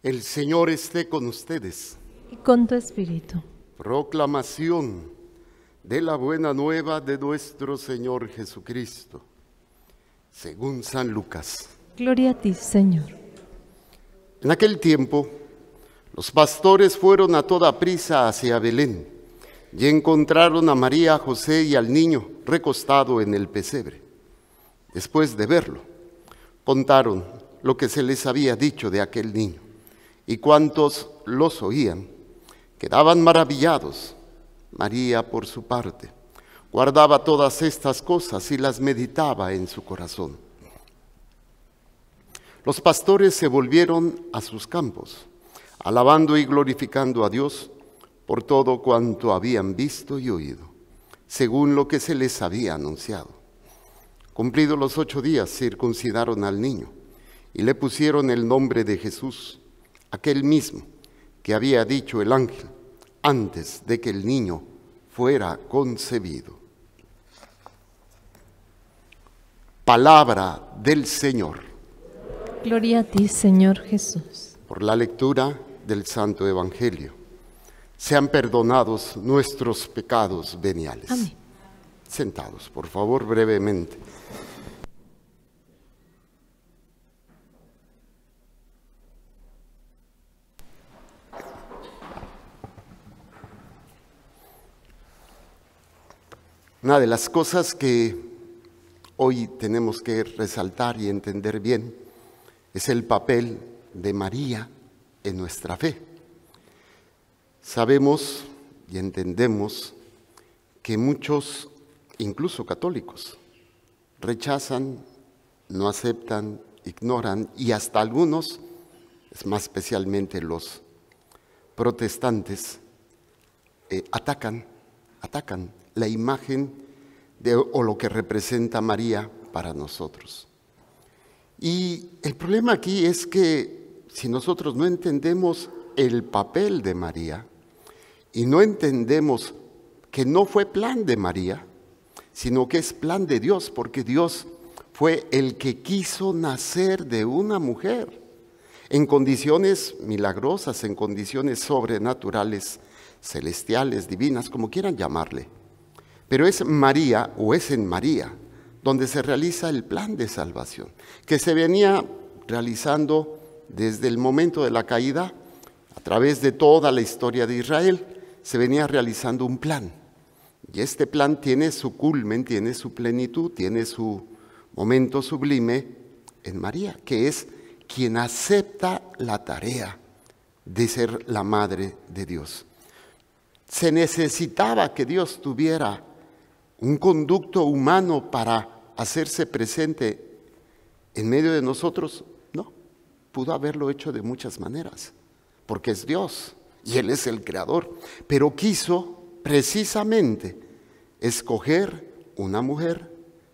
El Señor esté con ustedes. Y con tu espíritu. Proclamación de la buena nueva de nuestro Señor Jesucristo, según San Lucas. Gloria a ti, Señor. En aquel tiempo, los pastores fueron a toda prisa hacia Belén y encontraron a María, a José y al niño recostado en el pesebre. Después de verlo, contaron lo que se les había dicho de aquel niño, y cuantos los oían quedaban maravillados. María, por su parte, guardaba todas estas cosas y las meditaba en su corazón. Los pastores se volvieron a sus campos, alabando y glorificando a Dios por todo cuanto habían visto y oído, según lo que se les había anunciado. Cumplidos los 8 días, circuncidaron al niño y le pusieron el nombre de Jesús, aquel mismo que había dicho el ángel antes de que el niño fuera concebido. Palabra del Señor. Gloria a ti, Señor Jesús. Por la lectura del Santo Evangelio, sean perdonados nuestros pecados veniales. Amén. Sentados, por favor, brevemente. Una de las cosas que hoy tenemos que resaltar y entender bien es el papel de María en nuestra fe. Sabemos y entendemos que muchos, incluso católicos, rechazan, no aceptan, ignoran y hasta algunos, es más especialmente los protestantes, atacan la imagen o lo que representa María para nosotros. Y el problema aquí es que si nosotros no entendemos el papel de María y no entendemos que no fue plan de María, sino que es plan de Dios, porque Dios fue el que quiso nacer de una mujer en condiciones milagrosas, en condiciones sobrenaturales, celestiales, divinas, como quieran llamarle. Pero es María, o es en María, donde se realiza el plan de salvación, que se venía realizando desde el momento de la caída, a través de toda la historia de Israel, se venía realizando un plan. Y este plan tiene su culmen, tiene su plenitud, tiene su momento sublime en María, que es quien acepta la tarea de ser la madre de Dios. ¿Se necesitaba que Dios tuviera un conducto humano para hacerse presente en medio de nosotros? No, pudo haberlo hecho de muchas maneras, porque es Dios y Él es el creador, pero quiso precisamente escoger una mujer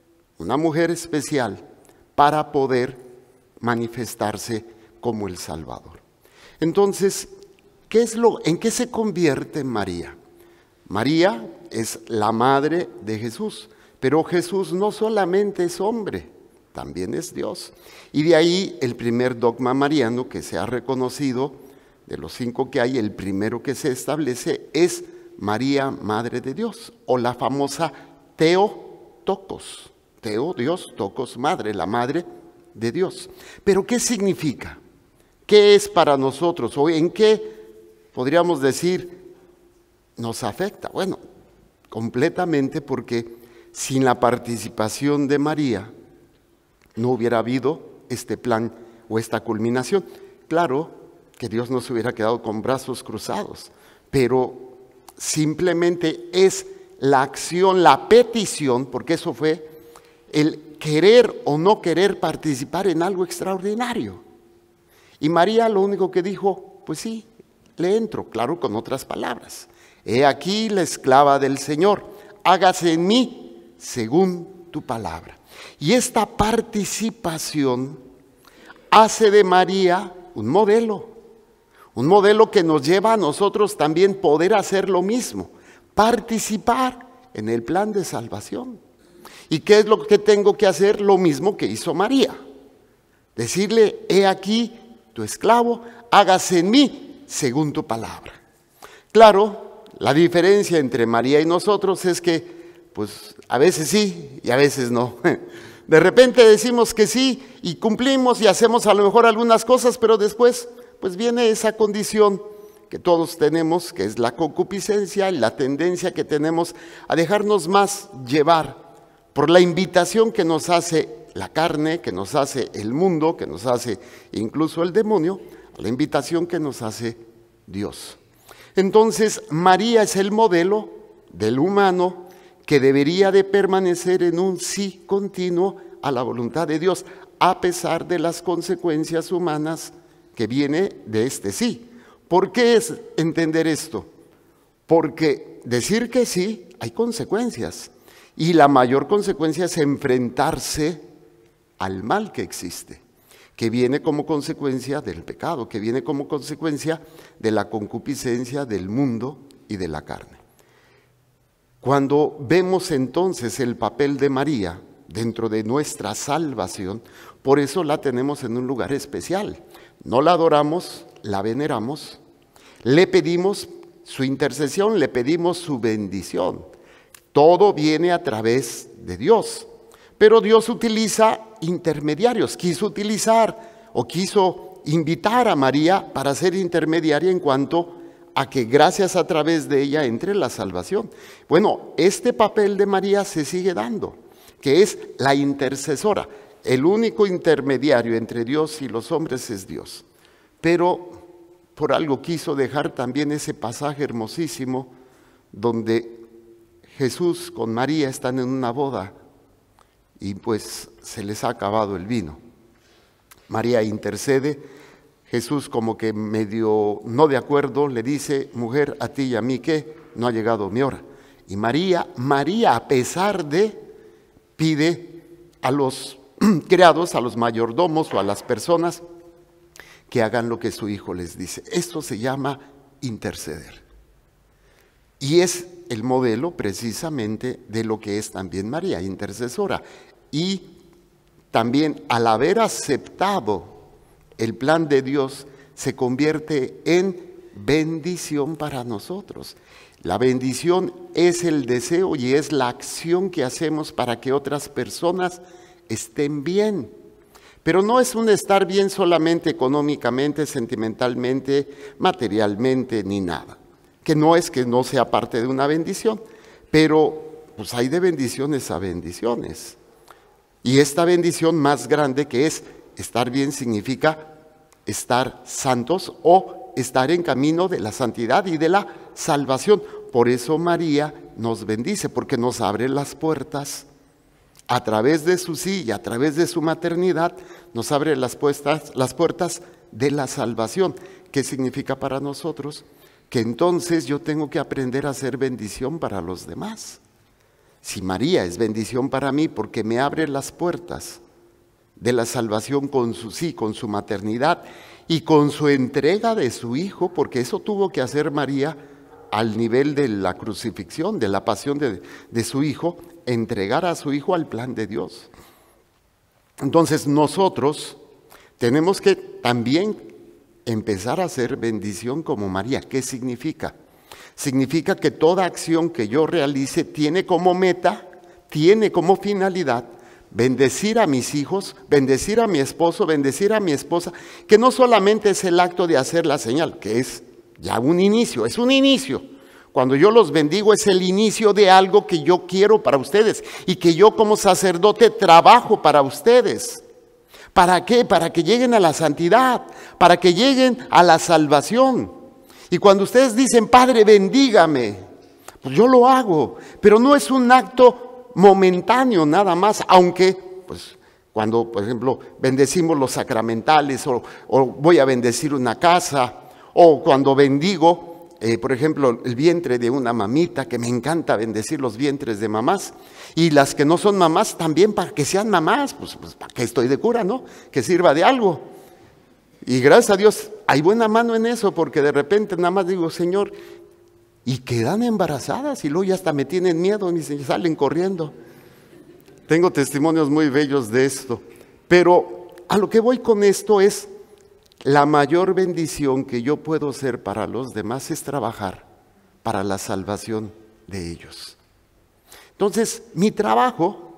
especial para poder manifestarse como el Salvador. Entonces, ¿en qué se convierte María? María es la madre de Jesús, pero Jesús no solamente es hombre, también es Dios. Y de ahí el primer dogma mariano que se ha reconocido, de los 5 que hay, el primero que se establece es María, Madre de Dios, o la famosa Theotokos. Teo, Dios, Tokos, Madre, la Madre de Dios. ¿Pero qué significa? ¿Qué es para nosotros? ¿O en qué podríamos decir nos afecta? Bueno, completamente, porque sin la participación de María no hubiera habido este plan o esta culminación. Claro que Dios no se hubiera quedado con brazos cruzados, pero simplemente es la acción, la petición, porque eso fue el querer o no querer participar en algo extraordinario. Y María lo único que dijo, pues sí, le entro, claro, con otras palabras. He aquí la esclava del Señor, hágase en mí según tu palabra. Y esta participación hace de María un modelo que nos lleva a nosotros también poder hacer lo mismo, participar en el plan de salvación. ¿Y qué es lo que tengo que hacer? Lo mismo que hizo María. Decirle, he aquí tu esclavo, hágase en mí según tu palabra. Claro, la diferencia entre María y nosotros es que, pues, a veces sí y a veces no. De repente decimos que sí y cumplimos y hacemos a lo mejor algunas cosas, pero después, pues, viene esa condición que todos tenemos, que es la concupiscencia y la tendencia que tenemos a dejarnos más llevar por la invitación que nos hace la carne, que nos hace el mundo, que nos hace incluso el demonio, la invitación que nos hace Dios. Entonces, María es el modelo del humano que debería de permanecer en un sí continuo a la voluntad de Dios, a pesar de las consecuencias humanas que viene de este sí. ¿Por qué es entender esto? Porque decir que sí hay consecuencias, y la mayor consecuencia es enfrentarse al mal que existe, que viene como consecuencia del pecado, que viene como consecuencia de la concupiscencia del mundo y de la carne. Cuando vemos entonces el papel de María dentro de nuestra salvación, por eso la tenemos en un lugar especial. No la adoramos, la veneramos, le pedimos su intercesión, le pedimos su bendición. Todo viene a través de Dios, pero Dios utiliza intermediarios. Quiso utilizar o quiso invitar a María para ser intermediaria en cuanto a que gracias a través de ella entre la salvación. Bueno, este papel de María se sigue dando, que es la intercesora. El único intermediario entre Dios y los hombres es Dios. Pero por algo quiso dejar también ese pasaje hermosísimo donde Jesús con María están en una boda y pues se les ha acabado el vino. María intercede, Jesús como que medio no de acuerdo le dice: mujer, a ti y a mí ¿qué? No ha llegado mi hora. Y María a pesar de, pide a los criados, a los mayordomos o a las personas que hagan lo que su hijo les dice. Esto se llama interceder. Y es el modelo precisamente de lo que es también María, intercesora. Y también al haber aceptado el plan de Dios, se convierte en bendición para nosotros. La bendición es el deseo y es la acción que hacemos para que otras personas estén bien. Pero no es un estar bien solamente económicamente, sentimentalmente, materialmente, ni nada. Que no es que no sea parte de una bendición, pero pues hay de bendiciones a bendiciones. Y esta bendición más grande que es estar bien significa estar santos o estar en camino de la santidad y de la salvación. Por eso María nos bendice, porque nos abre las puertas. A través de su sí y a través de su maternidad nos abre las puertas de la salvación. ¿Qué significa para nosotros? Que entonces yo tengo que aprender a ser bendición para los demás. Si María es bendición para mí porque me abre las puertas de la salvación con su sí, con su maternidad y con su entrega de su hijo, porque eso tuvo que hacer María al nivel de la crucifixión, de la pasión de su hijo, entregar a su hijo al plan de Dios. Entonces nosotros tenemos que también empezar a hacer bendición como María. ¿Qué significa? Significa que toda acción que yo realice tiene como meta, tiene como finalidad bendecir a mis hijos, bendecir a mi esposo, bendecir a mi esposa, que no solamente es el acto de hacer la señal, que es ya un inicio, es un inicio. Cuando yo los bendigo es el inicio de algo que yo quiero para ustedes y que yo como sacerdote trabajo para ustedes. ¿Para qué? Para que lleguen a la santidad, para que lleguen a la salvación. Y cuando ustedes dicen, Padre, bendígame, pues yo lo hago, pero no es un acto momentáneo nada más, aunque pues cuando, por ejemplo, bendecimos los sacramentales o voy a bendecir una casa, o cuando bendigo, por ejemplo, el vientre de una mamita, que me encanta bendecir los vientres de mamás, y las que no son mamás también para que sean mamás, pues para que estoy de cura, ¿no? Que sirva de algo. Y gracias a Dios hay buena mano en eso, porque de repente nada más digo, Señor, y quedan embarazadas y luego ya hasta me tienen miedo y salen corriendo. Tengo testimonios muy bellos de esto, pero a lo que voy con esto es la mayor bendición que yo puedo ser para los demás es trabajar para la salvación de ellos. Entonces, mi trabajo,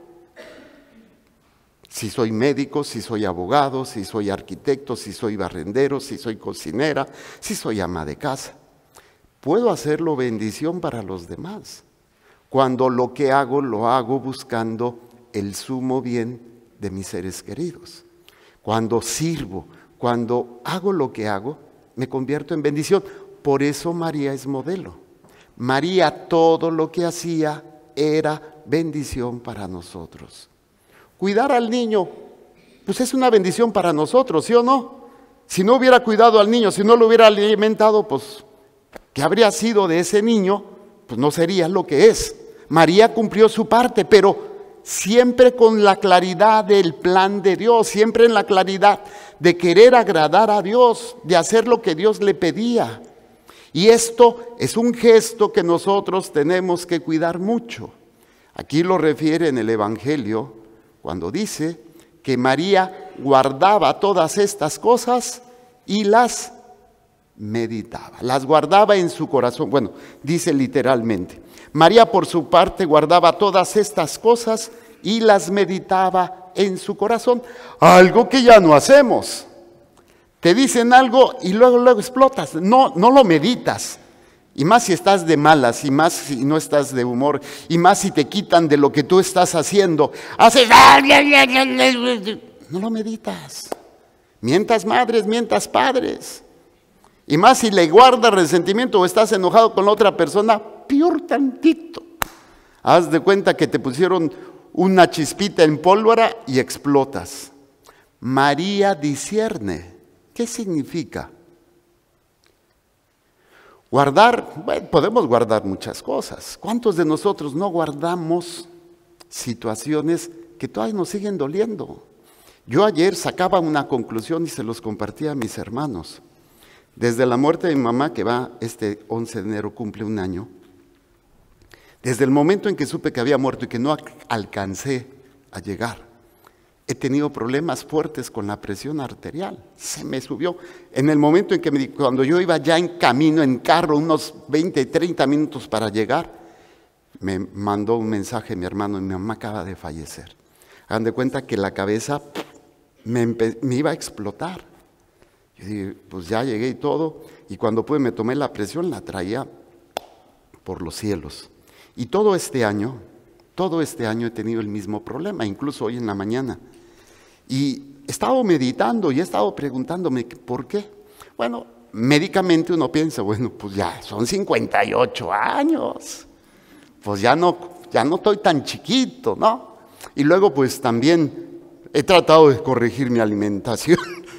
si soy médico, si soy abogado, si soy arquitecto, si soy barrendero, si soy cocinera, si soy ama de casa, puedo hacerlo bendición para los demás. Cuando lo que hago, lo hago buscando el sumo bien de mis seres queridos. Cuando sirvo, cuando hago lo que hago, me convierto en bendición. Por eso María es modelo. María todo lo que hacía era bendición para nosotros. Cuidar al niño, pues es una bendición para nosotros, ¿sí o no? Si no hubiera cuidado al niño, si no lo hubiera alimentado, pues, ¿qué habría sido de ese niño? Pues no sería lo que es. María cumplió su parte, pero siempre con la claridad del plan de Dios, siempre en la claridad de querer agradar a Dios, de hacer lo que Dios le pedía. Y esto es un gesto que nosotros tenemos que cuidar mucho. Aquí lo refiere en el Evangelio, cuando dice que María guardaba todas estas cosas y las meditaba, las guardaba en su corazón. Bueno, dice literalmente, María por su parte guardaba todas estas cosas y las meditaba en su corazón, algo que ya no hacemos. Te dicen algo y luego explotas, no lo meditas. Y más si estás de malas, y más si no estás de humor, y más si te quitan de lo que tú estás haciendo. Haces, no lo meditas. Mientas madres, mientas padres. Y más si le guardas resentimiento o estás enojado con la otra persona, peor tantito. Haz de cuenta que te pusieron una chispita en pólvora y explotas. María discierne. ¿Qué significa? Guardar, bueno, podemos guardar muchas cosas. ¿Cuántos de nosotros no guardamos situaciones que todavía nos siguen doliendo? Yo ayer sacaba una conclusión y se los compartía a mis hermanos. Desde la muerte de mi mamá, que va este 11 de enero, cumple un año, desde el momento en que supe que había muerto y que no alcancé a llegar, he tenido problemas fuertes con la presión arterial. Se me subió. En el momento en que cuando yo iba ya en camino, en carro, unos 20, 30 minutos para llegar, me mandó un mensaje mi hermano, mi mamá acaba de fallecer. Hagan de cuenta que la cabeza me iba a explotar. Yo dije, pues ya llegué y todo, y cuando pude me tomé la presión, la traía por los cielos. Y todo este año he tenido el mismo problema, incluso hoy en la mañana. Y he estado meditando y he estado preguntándome, ¿por qué? Bueno, médicamente uno piensa, bueno, pues ya son 58 años, pues ya no estoy tan chiquito, ¿no? Y luego pues también he tratado de corregir mi alimentación,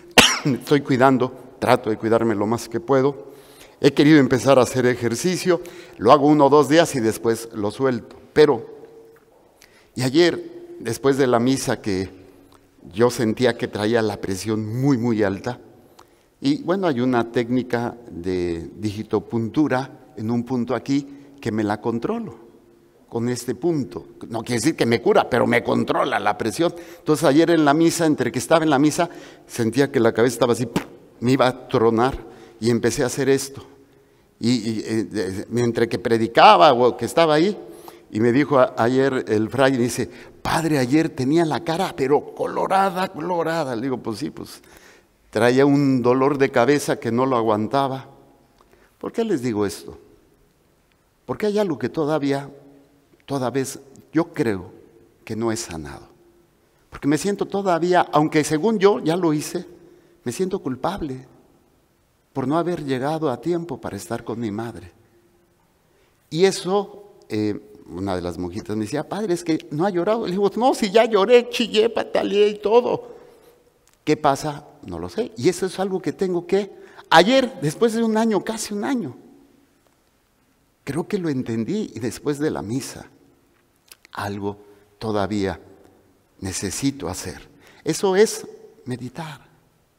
trato de cuidarme lo más que puedo. He querido empezar a hacer ejercicio, lo hago 1 o 2 días y después lo suelto. Y ayer, después de la misa que yo sentía que traía la presión muy, muy alta, y bueno, hay una técnica de digitopuntura en un punto aquí que me la controlo con este punto. No quiere decir que me cura, pero me controla la presión. Entonces ayer en la misa, entre que estaba en la misa, sentía que la cabeza estaba así, me iba a tronar y empecé a hacer esto. Y mientras que predicaba o que estaba ahí, y me dijo ayer el fraile, dice, padre, ayer tenía la cara pero colorada. Le digo, pues sí, pues traía un dolor de cabeza que no lo aguantaba. ¿Por qué les digo esto? Porque hay algo que toda vez yo creo que no es sanado. Porque me siento todavía, aunque según yo ya lo hice, me siento culpable por no haber llegado a tiempo para estar con mi madre. Y eso, una de las monjitas me decía, padre, es que no ha llorado. Le digo, no, si ya lloré, chillé, pataleé y todo. ¿Qué pasa? No lo sé. Y eso es algo que tengo que, ayer, después de un año, casi un año, creo que lo entendí y después de la misa, algo todavía necesito hacer. Eso es meditar.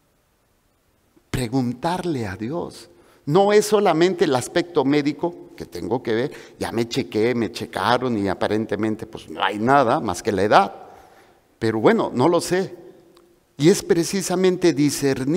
Preguntarle a Dios. No es solamente el aspecto médico que tengo que ver, ya me chequé, me checaron y aparentemente pues no hay nada más que la edad. Pero bueno, no lo sé. Y es precisamente discernir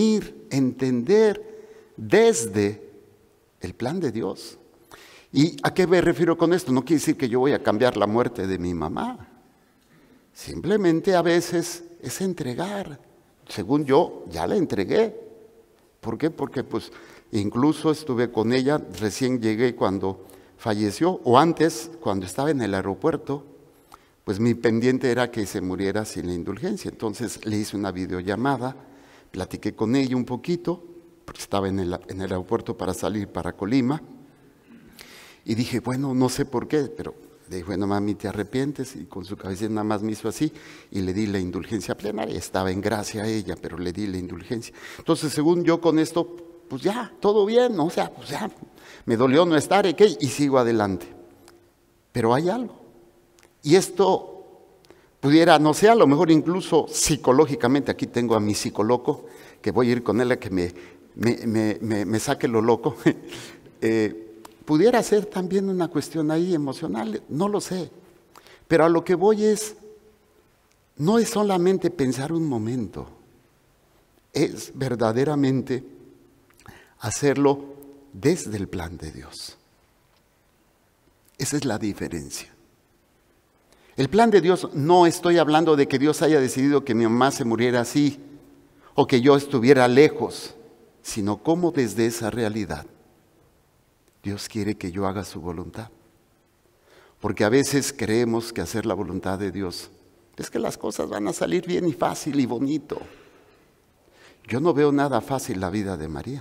entender desde el plan de Dios. ¿Y a qué me refiero con esto? No quiere decir que yo voy a cambiar la muerte de mi mamá. Simplemente a veces es entregar. Según yo, ya la entregué. ¿Por qué? Porque pues incluso estuve con ella, recién llegué cuando falleció, o antes, cuando estaba en el aeropuerto, pues mi pendiente era que se muriera sin la indulgencia. Entonces le hice una videollamada, platiqué con ella un poquito, porque estaba en el aeropuerto para salir para Colima, y dije, bueno, no sé por qué, pero le dije, bueno, mami, ¿te arrepientes? Y con su cabeza nada más me hizo así, y le di la indulgencia plenaria. Estaba en gracia a ella, pero le di la indulgencia. Entonces, según yo con esto, pues ya, todo bien, ¿no? O sea, pues ya, me dolió no estar, ¿qué? Y sigo adelante. Pero hay algo. Y esto pudiera, no sé, a lo mejor incluso psicológicamente, aquí tengo a mi psicólogo, que voy a ir con él a que me saque lo loco, pudiera ser también una cuestión ahí emocional, no lo sé. Pero a lo que voy no es solamente pensar un momento, es verdaderamente hacerlo desde el plan de Dios. Esa es la diferencia. El plan de Dios, no estoy hablando de que Dios haya decidido que mi mamá se muriera así o que yo estuviera lejos, sino cómo desde esa realidad Dios quiere que yo haga su voluntad. Porque a veces creemos que hacer la voluntad de Dios es que las cosas van a salir bien y fácil y bonito. Yo no veo nada fácil la vida de María.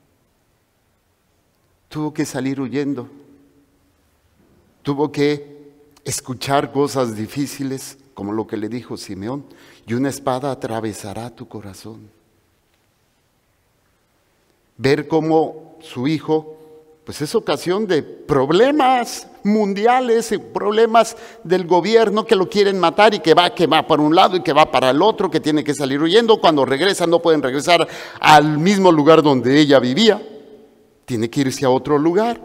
Tuvo que salir huyendo. Tuvo que escuchar cosas difíciles, como lo que le dijo Simeón, y una espada atravesará tu corazón. Ver cómo su hijo, pues es ocasión de problemas mundiales, problemas del gobierno que lo quieren matar y que va para un lado y que va para el otro, que tiene que salir huyendo. Cuando regresan no pueden regresar al mismo lugar donde ella vivía, tiene que irse a otro lugar.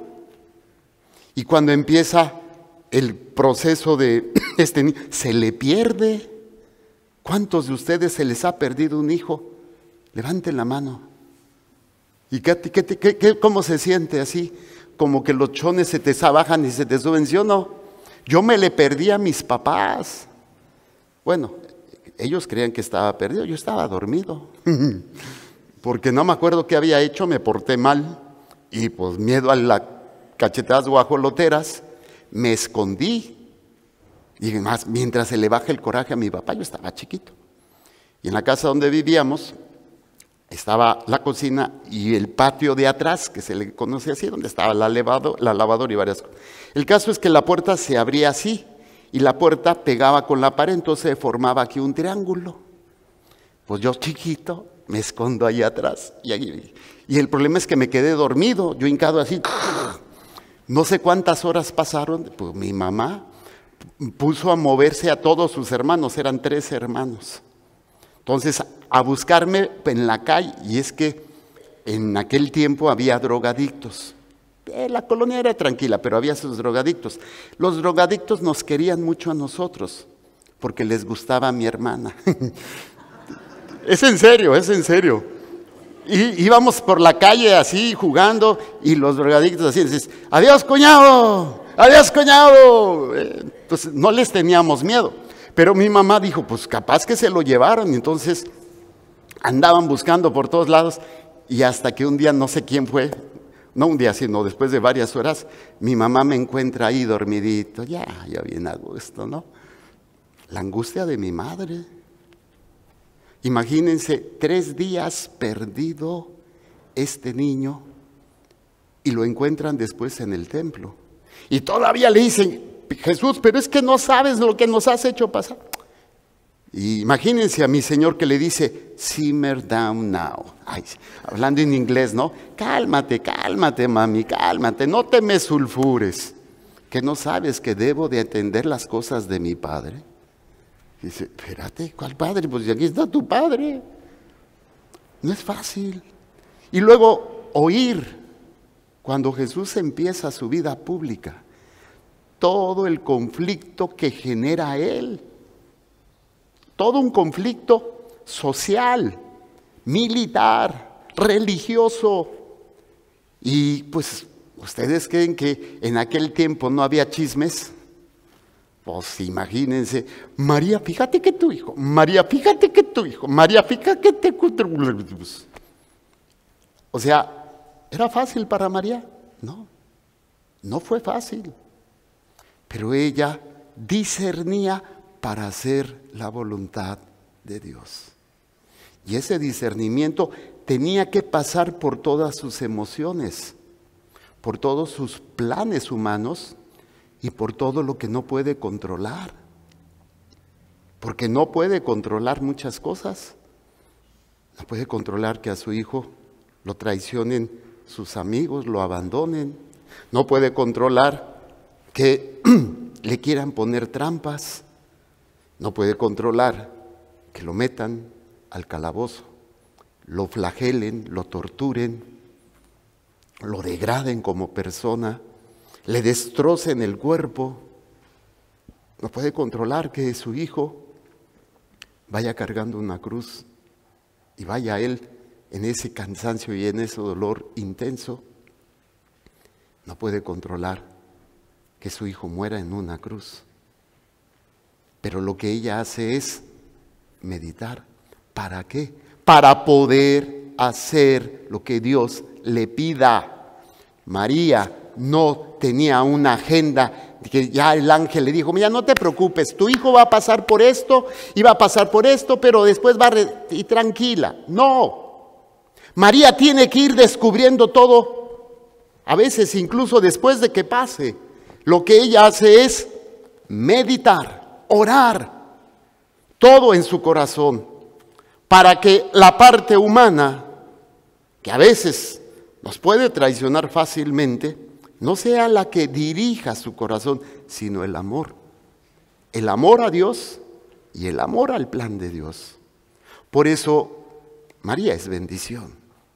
Y cuando empieza el proceso de se le pierde. ¿Cuántos de ustedes se les ha perdido un hijo? Levanten la mano. ¿Y cómo se siente así? Como que los chones se te bajan y se te suben, ¿sí o no? Yo me le perdí a mis papás. Bueno, ellos creían que estaba perdido, yo estaba dormido. Porque no me acuerdo qué había hecho, me porté mal. Y pues miedo a las cachetadas guajoloteras, me escondí. Y además, mientras se le baja el coraje a mi papá, yo estaba chiquito. Y en la casa donde vivíamos, estaba la cocina y el patio de atrás, que se le conoce así, donde estaba la lavadora y varias cosas. El caso es que la puerta se abría así, y la puerta pegaba con la pared, entonces se formaba aquí un triángulo. Pues yo chiquito, me escondo ahí atrás. Y el problema es que me quedé dormido, yo hincado así. No sé cuántas horas pasaron, pues mi mamá puso a moverse a todos sus hermanos, eran 3 hermanos. Entonces, a buscarme en la calle, y es que en aquel tiempo había drogadictos. La colonia era tranquila, pero había sus drogadictos. Los drogadictos nos querían mucho a nosotros, porque les gustaba a mi hermana. Es en serio, es en serio. Y íbamos por la calle así, jugando, y los drogadictos así, decían, ¡adiós, cuñado! ¡Adiós, cuñado! Entonces, no les teníamos miedo. Pero mi mamá dijo, pues capaz que se lo llevaron. Y entonces andaban buscando por todos lados. Y hasta que un día, no sé quién fue, no un día, sino después de varias horas, mi mamá me encuentra ahí dormidito. Ya bien a gusto, ¿no? La angustia de mi madre. Imagínense, 3 días perdido este niño. Y lo encuentran después en el templo. Y todavía le dicen, Jesús, pero es que no sabes lo que nos has hecho pasar. Y imagínense a mi Señor que le dice, simmer down now. Ay, hablando en inglés, ¿no? Cálmate, cálmate, mami, cálmate, no te me sulfures. ¿Que no sabes que debo de atender las cosas de mi Padre? Y dice, espérate, ¿cuál Padre? Pues aquí está tu Padre. No es fácil. Y luego oír, cuando Jesús empieza su vida pública, todo el conflicto que genera él, todo un conflicto social, militar, religioso. Y pues, ¿ustedes creen que en aquel tiempo no había chismes? Pues imagínense, María, fíjate que tu hijo, María, fíjate que tu hijo, María, fíjate que te... O sea, ¿era fácil para María? No, no fue fácil. Pero ella discernía para hacer la voluntad de Dios. Y ese discernimiento tenía que pasar por todas sus emociones, por todos sus planes humanos y por todo lo que no puede controlar. Porque no puede controlar muchas cosas. No puede controlar que a su hijo lo traicionen sus amigos, lo abandonen. No puede controlar que le quieran poner trampas. No puede controlar que lo metan al calabozo, lo flagelen, lo torturen, lo degraden como persona, le destrocen el cuerpo. No puede controlar que su hijo vaya cargando una cruz y vaya él en ese cansancio y en ese dolor intenso. No puede controlar que su hijo muera en una cruz. Pero lo que ella hace es meditar. ¿Para qué? Para poder hacer lo que Dios le pida. María no tenía una agenda que ya el ángel le dijo, mira, no te preocupes, tu hijo va a pasar por esto y va a pasar por esto, pero después va y tranquila. No, María tiene que ir descubriendo todo, a veces incluso después de que pase. Lo que ella hace es meditar, orar, todo en su corazón, para que la parte humana, que a veces nos puede traicionar fácilmente, no sea la que dirija su corazón, sino el amor. El amor a Dios y el amor al plan de Dios. Por eso, María es bendición.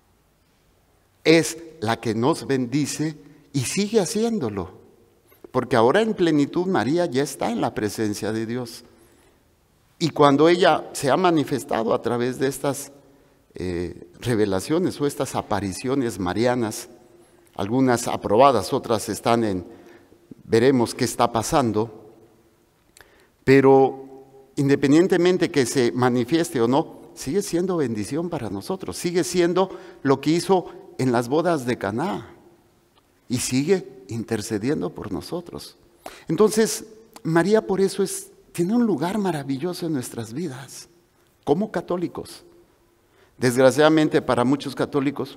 Es la que nos bendice y sigue haciéndolo. Porque ahora en plenitud María ya está en la presencia de Dios. Y cuando ella se ha manifestado a través de estas revelaciones o estas apariciones marianas, algunas aprobadas, otras están en, veremos qué está pasando, pero independientemente que se manifieste o no, sigue siendo bendición para nosotros, sigue siendo lo que hizo en las bodas de Caná y sigue intercediendo por nosotros. Entonces, María por eso tiene un lugar maravilloso en nuestras vidas, como católicos. Desgraciadamente para muchos católicos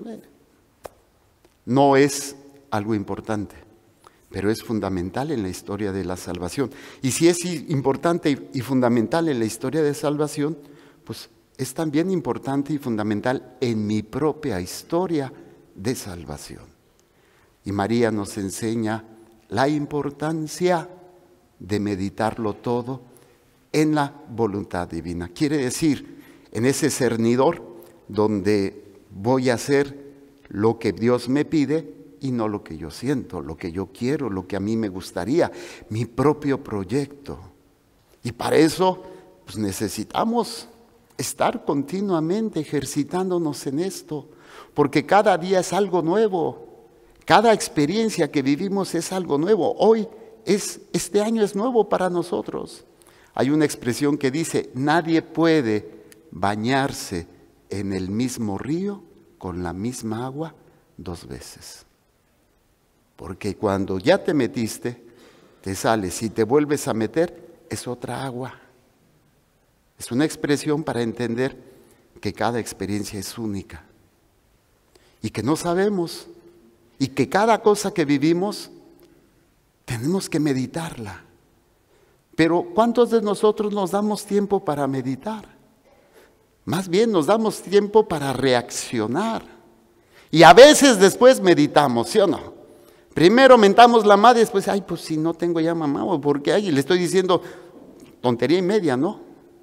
no es algo importante, pero es fundamental en la historia de la salvación. Y si es importante y fundamental en la historia de salvación, pues es también importante y fundamental en mi propia historia de salvación. Y María nos enseña la importancia de meditarlo todo en la voluntad divina. Quiere decir, en ese cernidor donde voy a hacer lo que Dios me pide y no lo que yo siento, lo que yo quiero, lo que a mí me gustaría, mi propio proyecto. Y para eso pues necesitamos estar continuamente ejercitándonos en esto, porque cada día es algo nuevo, cada experiencia que vivimos es algo nuevo. Hoy este año es nuevo para nosotros. Hay una expresión que dice, nadie puede bañarse en el mismo río con la misma agua 2 veces. Porque cuando ya te metiste, te sales y te vuelves a meter, es otra agua. Es una expresión para entender que cada experiencia es única y que no sabemos y que cada cosa que vivimos tenemos que meditarla. Pero ¿cuántos de nosotros nos damos tiempo para meditar? Más bien nos damos tiempo para reaccionar. Y a veces después meditamos, ¿sí o no? Primero mentamos la madre, después, ay, pues si no tengo ya mamá, o porque ay, le estoy diciendo tontería y media, ¿no?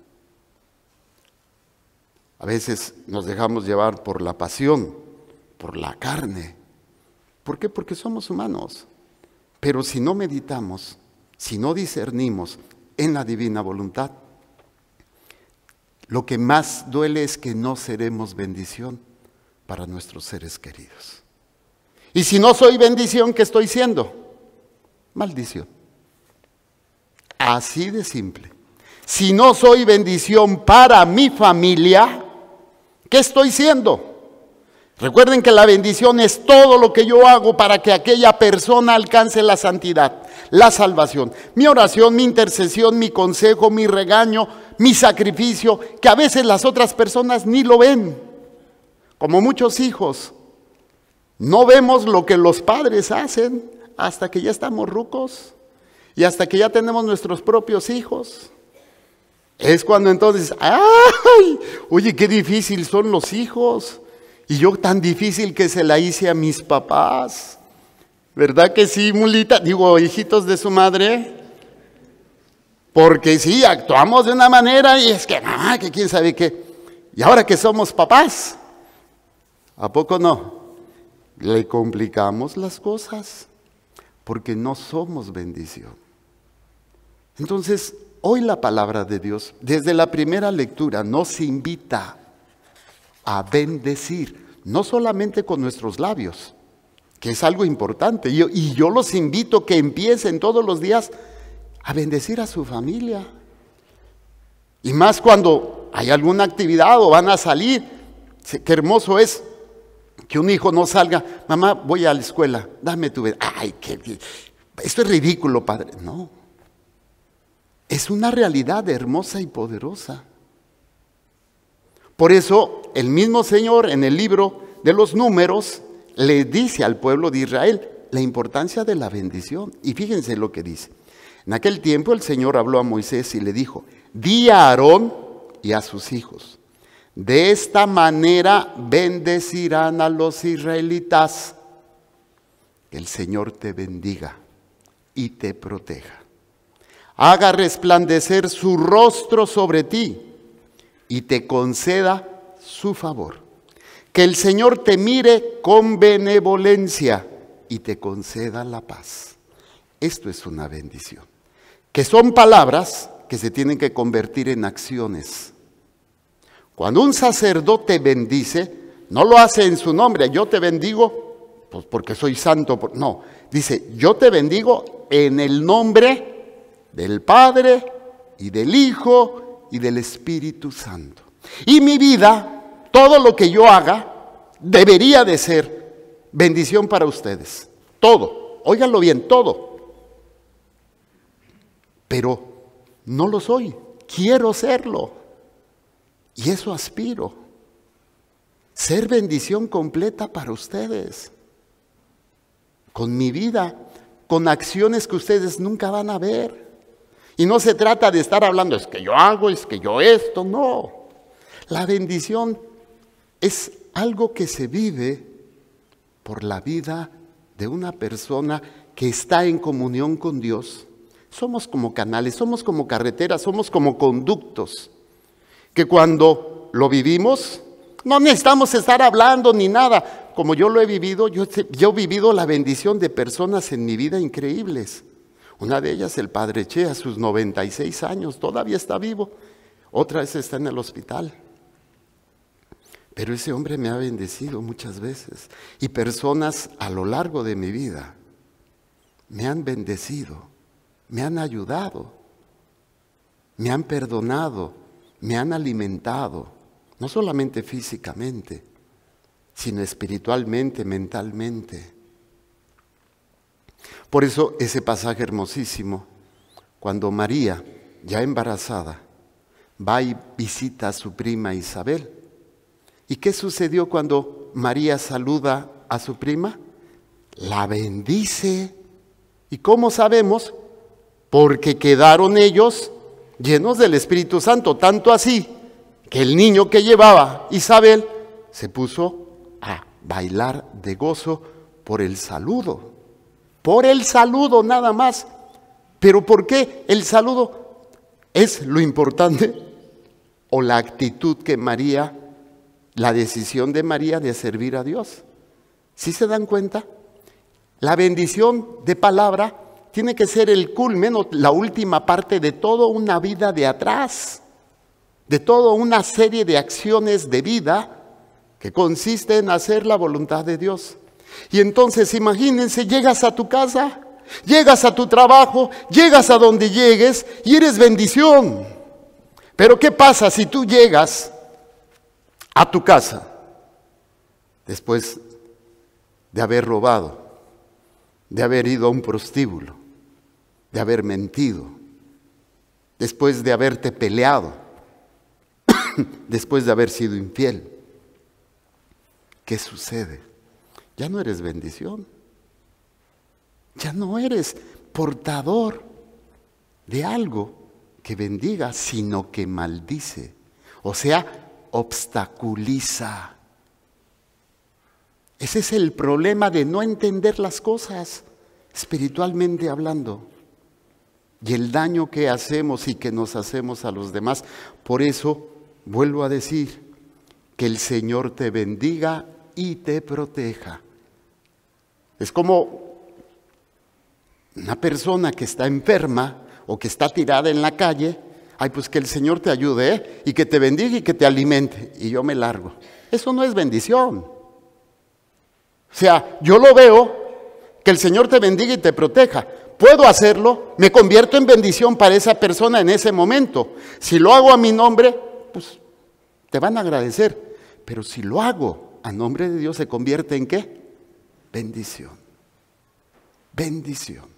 A veces nos dejamos llevar por la pasión, por la carne. ¿Por qué? Porque somos humanos. Pero si no meditamos, si no discernimos en la divina voluntad, lo que más duele es que no seremos bendición, para nuestros seres queridos. Y si no soy bendición, ¿qué estoy siendo? Maldición. Así de simple. Si no soy bendición para mi familia, ¿qué estoy siendo? Recuerden que la bendición es todo lo que yo hago para que aquella persona alcance la santidad, la salvación. Mi oración, mi intercesión, mi consejo, mi regaño, mi sacrificio, que a veces las otras personas ni lo ven. Como muchos hijos, no vemos lo que los padres hacen hasta que ya estamos rucos y hasta que ya tenemos nuestros propios hijos. Es cuando entonces, ¡ay! Oye, qué difícil son los hijos. Y yo tan difícil que se la hice a mis papás. ¿Verdad que sí, mulita? Digo, hijitos de su madre. Porque sí, actuamos de una manera y es que, que quién sabe qué. Y ahora que somos papás, ¿a poco no? Le complicamos las cosas porque no somos bendición. Entonces, hoy la palabra de Dios, desde la primera lectura, nos invita a bendecir, no solamente con nuestros labios, que es algo importante. Y yo los invito que empiecen todos los días a bendecir a su familia. Y más cuando hay alguna actividad o van a salir. Qué hermoso es que un hijo no salga, mamá, voy a la escuela, dame tu bendito. Ay, esto es ridículo, padre. No, es una realidad hermosa y poderosa. Por eso el mismo Señor en el libro de los Números le dice al pueblo de Israel la importancia de la bendición. Y fíjense lo que dice. En aquel tiempo el Señor habló a Moisés y le dijo, di a Aarón y a sus hijos, de esta manera bendecirán a los israelitas. Que el Señor te bendiga y te proteja. Haga resplandecer su rostro sobre ti y te conceda su favor. Que el Señor te mire con benevolencia y te conceda la paz. Esto es una bendición. Que son palabras que se tienen que convertir en acciones. Cuando un sacerdote bendice, no lo hace en su nombre. Yo te bendigo pues porque soy santo. No, dice, yo te bendigo en el nombre del Padre y del Hijo y del Espíritu Santo. Y mi vida, todo lo que yo haga, debería de ser bendición para ustedes. Todo, óiganlo bien, todo. Pero no lo soy, quiero serlo. Y eso aspiro. Ser bendición completa para ustedes. Con mi vida, con acciones que ustedes nunca van a ver. Y no se trata de estar hablando, es que yo hago, es que yo esto, no. La bendición es algo que se vive por la vida de una persona que está en comunión con Dios. Somos como canales, somos como carreteras, somos como conductos, que cuando lo vivimos, no necesitamos estar hablando ni nada. Como yo lo he vivido, yo he vivido la bendición de personas en mi vida increíbles. Una de ellas, el padre Che, a sus 96 años, todavía está vivo. Otra vez está en el hospital. Pero ese hombre me ha bendecido muchas veces. Y personas a lo largo de mi vida me han bendecido, me han ayudado, me han perdonado, me han alimentado. No solamente físicamente, sino espiritualmente, mentalmente. Por eso ese pasaje hermosísimo, cuando María, ya embarazada, va y visita a su prima Isabel. ¿Y qué sucedió cuando María saluda a su prima? La bendice. ¿Y cómo sabemos? Porque quedaron ellos llenos del Espíritu Santo, tanto así que el niño que llevaba Isabel se puso a bailar de gozo por el saludo. Por el saludo nada más. ¿Pero por qué el saludo? ¿Es lo importante? ¿O la actitud que María, la decisión de María de servir a Dios? ¿Sí se dan cuenta? La bendición de palabra tiene que ser el culmen o la última parte de toda una vida de atrás, de toda una serie de acciones de vida que consiste en hacer la voluntad de Dios. Y entonces imagínense, llegas a tu casa, llegas a tu trabajo, llegas a donde llegues y eres bendición. Pero ¿qué pasa si tú llegas a tu casa después de haber robado, de haber ido a un prostíbulo, de haber mentido, después de haberte peleado, después de haber sido infiel? ¿Qué sucede? Ya no eres bendición. Ya no eres portador de algo que bendiga, sino que maldice. O sea, obstaculiza. Ese es el problema de no entender las cosas, espiritualmente hablando. Y el daño que hacemos y que nos hacemos a los demás. Por eso, vuelvo a decir, que el Señor te bendiga y te proteja. Es como una persona que está enferma o que está tirada en la calle. Ay, pues que el Señor te ayude, y que te bendiga y que te alimente, y yo me largo. Eso no es bendición. O sea, yo lo veo, que el Señor te bendiga y te proteja. Puedo hacerlo, me convierto en bendición para esa persona en ese momento. Si lo hago a mi nombre, pues te van a agradecer. Pero si lo hago a nombre de Dios, ¿se convierte en qué? Bendición. Bendición.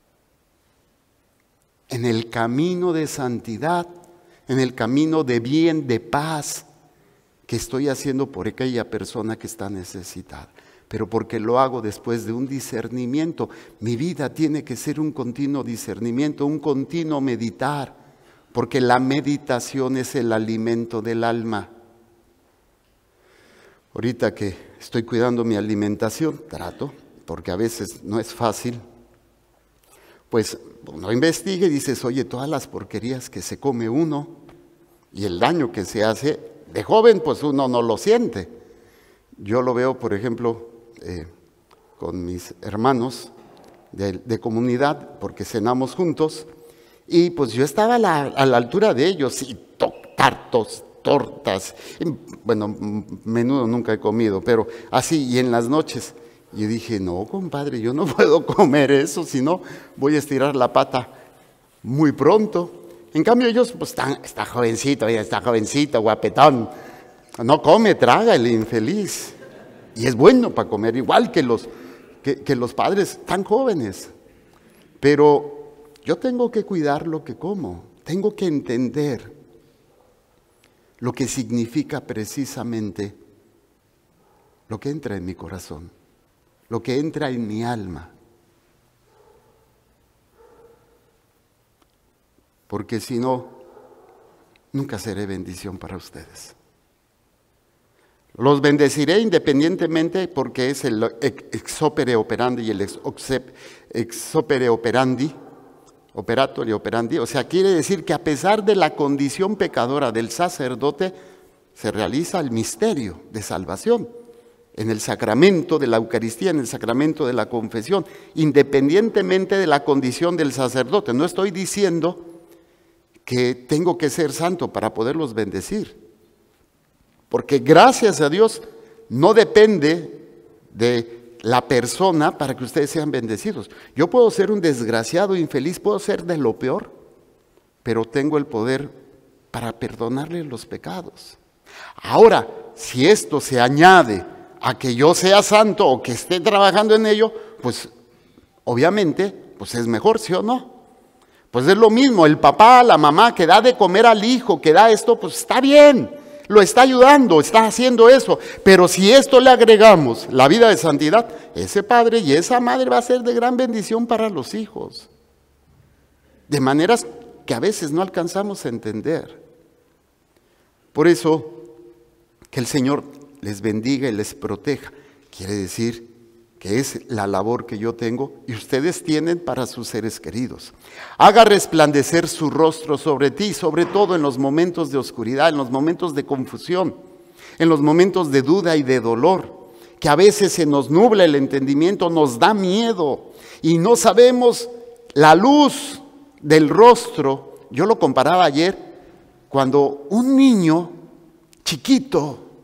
En el camino de santidad, en el camino de bien, de paz, que estoy haciendo por aquella persona que está necesitada. Pero porque lo hago después de un discernimiento. Mi vida tiene que ser un continuo discernimiento, un continuo meditar, porque la meditación es el alimento del alma. Ahorita que estoy cuidando mi alimentación, trato, porque a veces no es fácil, pues uno investiga y dices, oye, todas las porquerías que se come uno y el daño que se hace, de joven pues uno no lo siente. Yo lo veo, por ejemplo, con mis hermanos de comunidad, porque cenamos juntos, y pues yo estaba a la altura de ellos, y tartos, tortas, bueno, menudo nunca he comido, pero así, y en las noches. Y dije, no, compadre, yo no puedo comer eso, si no voy a estirar la pata muy pronto. En cambio ellos, pues está jovencito, guapetón. No come, traga el infeliz. Y es bueno para comer, igual que los padres tan jóvenes. Pero yo tengo que cuidar lo que como, tengo que entender lo que significa precisamente lo que entra en mi corazón, lo que entra en mi alma. Porque si no, nunca seré bendición para ustedes. Los bendeciré independientemente, porque es el ex opere operandi y el ex opere operandi, operator y operandi. O sea, quiere decir que a pesar de la condición pecadora del sacerdote, se realiza el misterio de salvación en el sacramento de la Eucaristía, en el sacramento de la confesión, independientemente de la condición del sacerdote. No estoy diciendo que tengo que ser santo para poderlos bendecir, porque gracias a Dios no depende de la persona para que ustedes sean bendecidos. Yo puedo ser un desgraciado, infeliz, puedo ser de lo peor, pero tengo el poder para perdonarle los pecados. Ahora, si esto se añade a que yo sea santo o que esté trabajando en ello, pues obviamente pues es mejor, ¿sí o no? Pues es lo mismo, el papá, la mamá que da de comer al hijo, que da esto, pues está bien, lo está ayudando, está haciendo eso. Pero si esto le agregamos la vida de santidad, ese padre y esa madre va a ser de gran bendición para los hijos. De maneras que a veces no alcanzamos a entender. Por eso, que el Señor les bendiga y les proteja, quiere decir que es la labor que yo tengo y ustedes tienen para sus seres queridos. Haga resplandecer su rostro sobre ti, sobre todo en los momentos de oscuridad, en los momentos de confusión, en los momentos de duda y de dolor, que a veces se nos nubla el entendimiento, nos da miedo y no sabemos la luz del rostro. Yo lo comparaba ayer, cuando un niño chiquito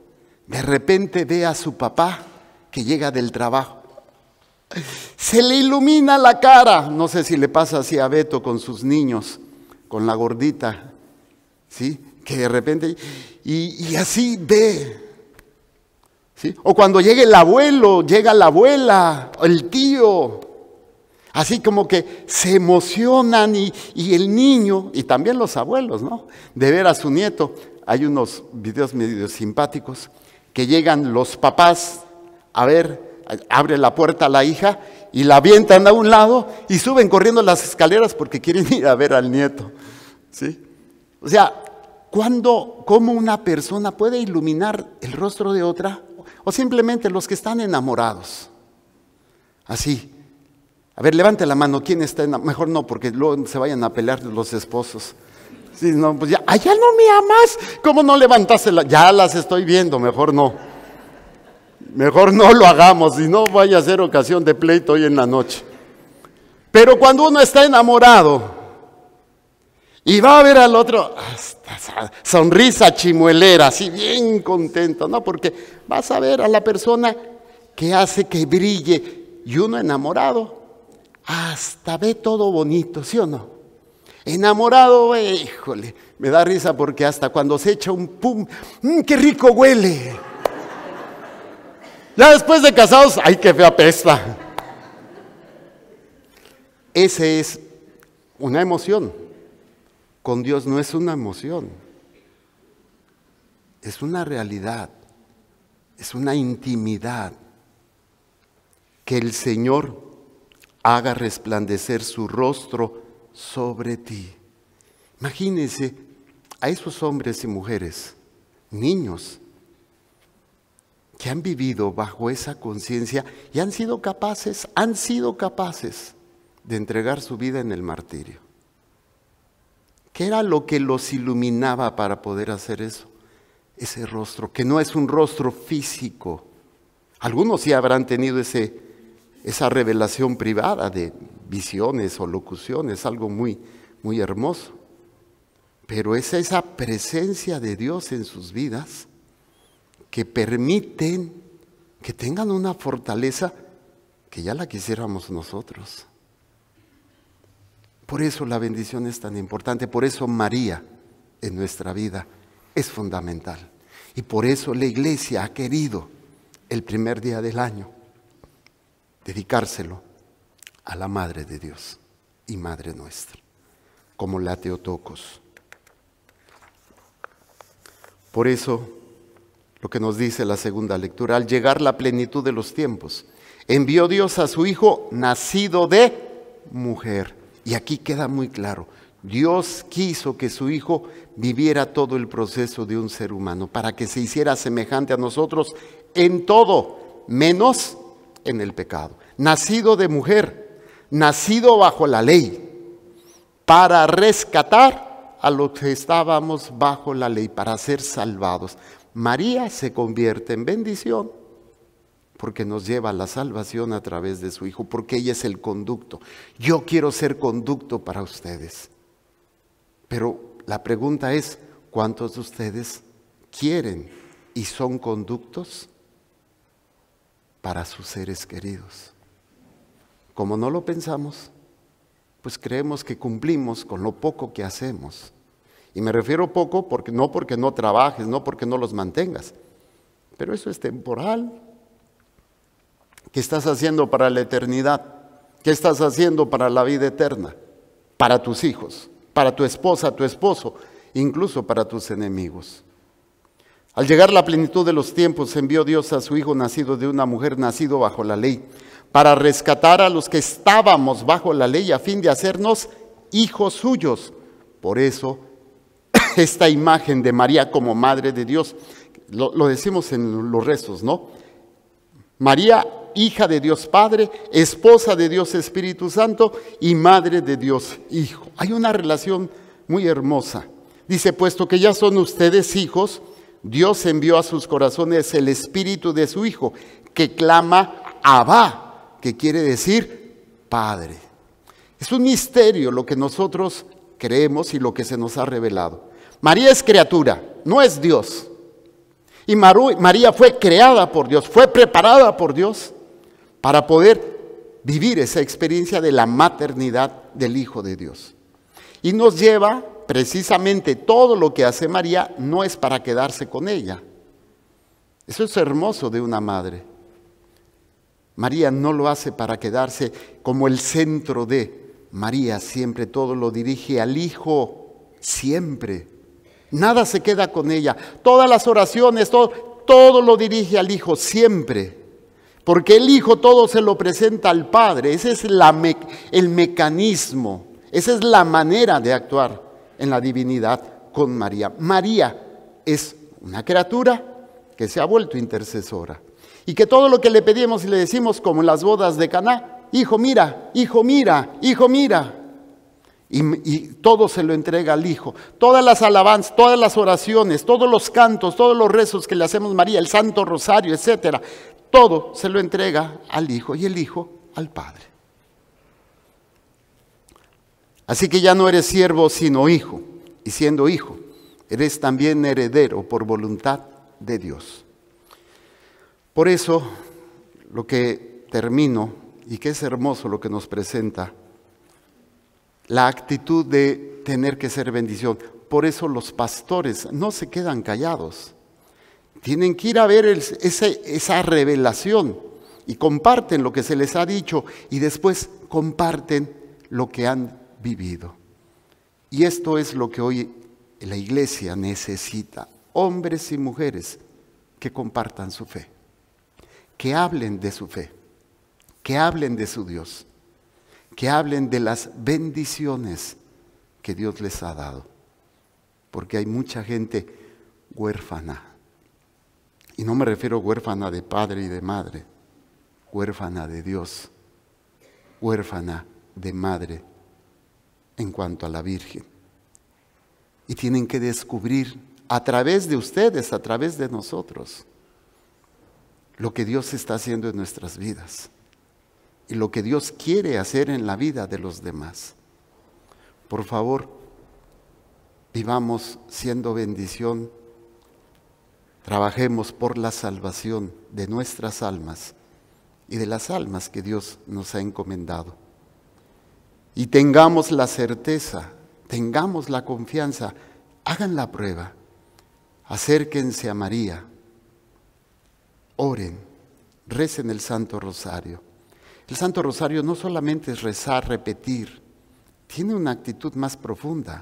De repente ve a su papá que llega del trabajo. Se le ilumina la cara. No sé si le pasa así a Beto con sus niños, con la gordita, ¿sí? Que de repente, y así ve, ¿sí? O cuando llega el abuelo, llega la abuela, el tío, así como que se emocionan y el niño, y también los abuelos, ¿no? De ver a su nieto. Hay unos videos medio simpáticos que llegan los papás a ver, abre la puerta a la hija y la avientan a un lado y suben corriendo las escaleras porque quieren ir a ver al nieto, ¿sí? O sea, ¿cómo una persona puede iluminar el rostro de otra? O simplemente los que están enamorados. Así. A ver, levante la mano. ¿Quién está enamorado? Mejor no, porque luego se vayan a pelear los esposos. Sí, no, pues ya, ya no me amas. ¿Cómo no levantaste la? Ya las estoy viendo, mejor no. Mejor no lo hagamos, si no vaya a ser ocasión de pleito hoy en la noche. Pero cuando uno está enamorado y va a ver al otro, hasta sonrisa chimuelera, así bien contento, ¿no? Porque vas a ver a la persona que hace que brille, y uno enamorado hasta ve todo bonito, ¿sí o no? Enamorado, híjole, me da risa porque hasta cuando se echa un pum, ¡qué rico huele! Ya después de casados, ¡ay, qué fea pesta! Esa es una emoción. Con Dios no es una emoción. Es una realidad. Es una intimidad. Que el Señor haga resplandecer su rostro sobre ti. Imagínense a esos hombres y mujeres, niños, que han vivido bajo esa conciencia y han sido capaces de entregar su vida en el martirio. ¿Qué era lo que los iluminaba para poder hacer eso? Ese rostro, que no es un rostro físico. Algunos sí habrán tenido esa revelación privada de visiones o locuciones, algo muy, muy hermoso. Pero es esa presencia de Dios en sus vidas que permiten que tengan una fortaleza que ya la quisiéramos nosotros. Por eso la bendición es tan importante, por eso María en nuestra vida es fundamental. Y por eso la iglesia ha querido el primer día del año dedicárselo a la Madre de Dios y Madre nuestra, como la Theotokos. Por eso, lo que nos dice la segunda lectura, al llegar la plenitud de los tiempos, envió Dios a su Hijo nacido de mujer. Y aquí queda muy claro, Dios quiso que su Hijo viviera todo el proceso de un ser humano para que se hiciera semejante a nosotros en todo, menos en el pecado. Nacido de mujer, nacido bajo la ley, para rescatar a los que estábamos bajo la ley, para ser salvados. María se convierte en bendición porque nos lleva a la salvación a través de su Hijo, porque ella es el conducto. Yo quiero ser conducto para ustedes. Pero la pregunta es, ¿cuántos de ustedes quieren y son conductos para sus seres queridos? Como no lo pensamos, pues creemos que cumplimos con lo poco que hacemos. Y me refiero poco porque no trabajes, no porque no los mantengas, pero eso es temporal. ¿Qué estás haciendo para la eternidad? ¿Qué estás haciendo para la vida eterna? Para tus hijos, para tu esposa, tu esposo, incluso para tus enemigos. Al llegar la plenitud de los tiempos, envió Dios a su Hijo nacido de una mujer, nacido bajo la ley, para rescatar a los que estábamos bajo la ley a fin de hacernos hijos suyos. Por eso, esta imagen de María como Madre de Dios, lo decimos en los rezos, ¿no? María, hija de Dios Padre, esposa de Dios Espíritu Santo y Madre de Dios Hijo. Hay una relación muy hermosa. Dice, puesto que ya son ustedes hijos, Dios envió a sus corazones el Espíritu de su Hijo, que clama Abba, que quiere decir Padre. Es un misterio lo que nosotros creemos y lo que se nos ha revelado. María es criatura, no es Dios. Y María fue creada por Dios, fue preparada por Dios para poder vivir esa experiencia de la maternidad del Hijo de Dios. Y nos lleva, precisamente todo lo que hace María no es para quedarse con ella. Eso es hermoso de una madre. María no lo hace para quedarse como el centro de. María siempre todo lo dirige al Hijo, siempre. Nada se queda con ella. Todas las oraciones, todo lo dirige al Hijo, siempre. Porque el Hijo todo se lo presenta al Padre. Ese es el mecanismo, esa es la manera de actuar en la divinidad con María. María es una criatura que se ha vuelto intercesora. Y que todo lo que le pedimos y le decimos, como en las bodas de Caná, hijo mira, hijo mira, hijo mira. Y todo se lo entrega al Hijo. Todas las alabanzas, todas las oraciones, todos los cantos, todos los rezos que le hacemos a María, el Santo Rosario, etcétera, todo se lo entrega al Hijo y el Hijo al Padre. Así que ya no eres siervo sino hijo, y siendo hijo, eres también heredero por voluntad de Dios. Por eso, lo que termino, y que es hermoso lo que nos presenta, la actitud de tener que ser bendición. Por eso los pastores no se quedan callados. Tienen que ir a ver esa revelación y comparten lo que se les ha dicho y después comparten lo que han vivido. Y esto es lo que hoy la iglesia necesita. Hombres y mujeres que compartan su fe, que hablen de su fe, que hablen de su Dios, que hablen de las bendiciones que Dios les ha dado. Porque hay mucha gente huérfana. Y no me refiero huérfana de padre y de madre, huérfana de Dios, huérfana de madre en cuanto a la Virgen. Y tienen que descubrir a través de ustedes, a través de nosotros, lo que Dios está haciendo en nuestras vidas y lo que Dios quiere hacer en la vida de los demás. Por favor, vivamos siendo bendición. Trabajemos por la salvación de nuestras almas y de las almas que Dios nos ha encomendado. Y tengamos la certeza, tengamos la confianza, hagan la prueba, acérquense a María, oren, recen el Santo Rosario. El Santo Rosario no solamente es rezar, repetir, tiene una actitud más profunda.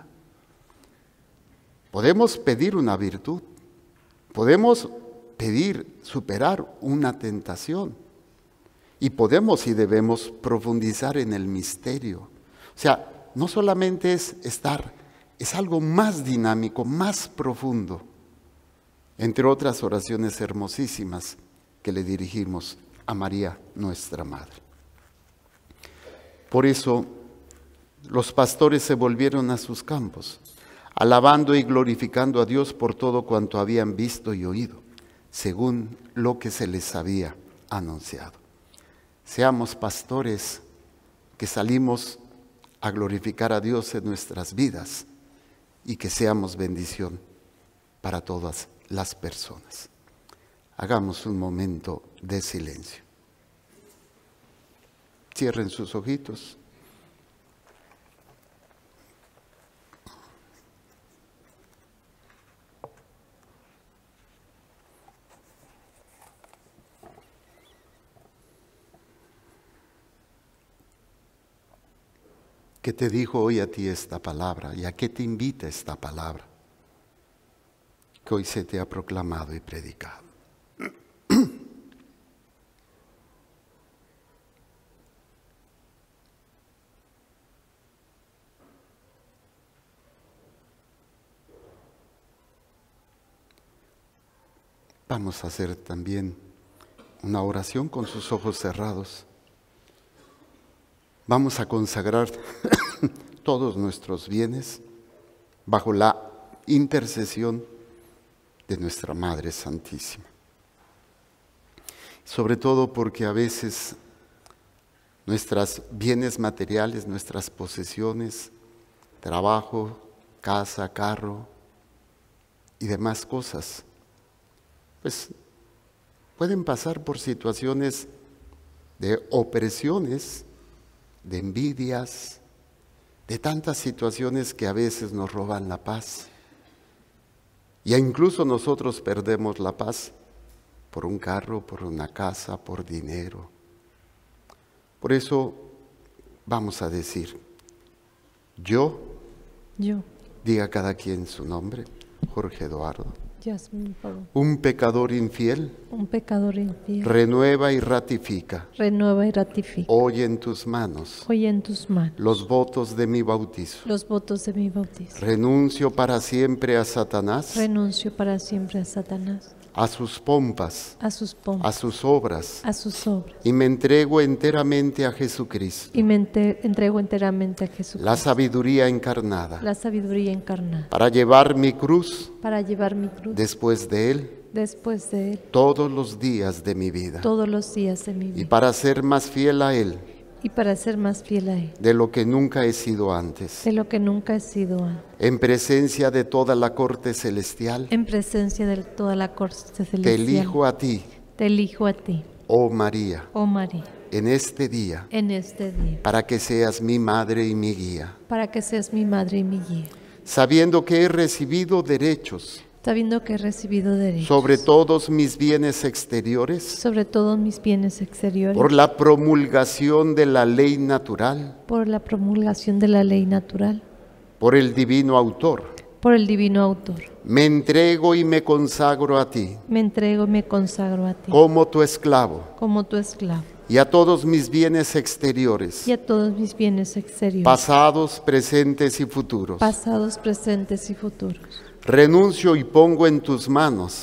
Podemos pedir una virtud. Podemos pedir superar una tentación y podemos y debemos profundizar en el misterio. O sea, no solamente es algo más dinámico, más profundo, entre otras oraciones hermosísimas que le dirigimos a María, nuestra Madre. Por eso, los pastores se volvieron a sus campos, alabando y glorificando a Dios por todo cuanto habían visto y oído, según lo que se les había anunciado. Seamos pastores que salimos a glorificar a Dios en nuestras vidas y que seamos bendición para todas las personas. Hagamos un momento de silencio. Cierren sus ojitos. ¿Qué te dijo hoy a ti esta palabra? ¿Y a qué te invita esta palabra que hoy se te ha proclamado y predicado? Vamos a hacer también una oración con sus ojos cerrados. Vamos a consagrar todos nuestros bienes bajo la intercesión de nuestra Madre Santísima. Sobre todo porque a veces nuestros bienes materiales, nuestras posesiones, trabajo, casa, carro y demás cosas, pues pueden pasar por situaciones de opresiones, de envidias, de tantas situaciones que a veces nos roban la paz. Y incluso nosotros perdemos la paz por un carro, por una casa, por dinero. Por eso vamos a decir, yo, diga cada quien su nombre, Jorge Eduardo, Yasmín Pablo, un pecador infiel, renueva y ratifica hoy en tus manos los votos de mi bautizo. Renuncio para siempre a Satanás, a sus pompas, a sus obras, y me entrego enteramente a Jesucristo, la sabiduría encarnada, para llevar mi cruz después de Él todos los días de mi vida, y para ser más fiel a Él de lo que nunca he sido antes, en presencia de toda la corte celestial, te elijo a ti, oh María, en este día, para que seas mi madre y mi guía, sabiendo que he recibido derechos sobre todos mis bienes exteriores, por la promulgación de la ley natural, por el divino autor. Me entrego y me consagro a ti, como tu esclavo, y a todos mis bienes exteriores, pasados, presentes y futuros. Renuncio y pongo en tus manos,